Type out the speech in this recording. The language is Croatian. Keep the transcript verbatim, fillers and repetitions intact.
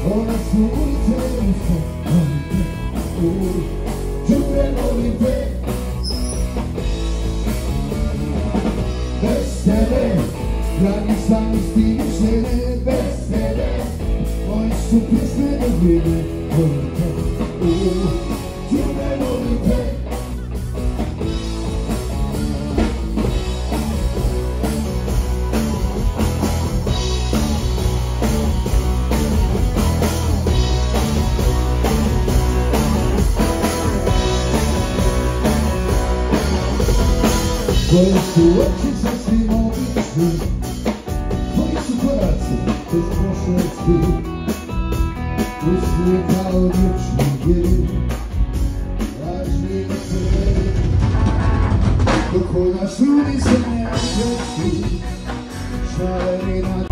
Ona su ulice ulice, volim te, uj, čuve volim te. Bez tebe, ja nisam isti više ne, bez tebe. Moje su pjesme do vrijeme, volim te, uj, čuve volim te. Tvoji su oči sasvim obični, tvoji su koraci bez pošasti, usije kao vječni vjeri, lažni crveni. Dok od nas ljudi se ne okreću, šareni na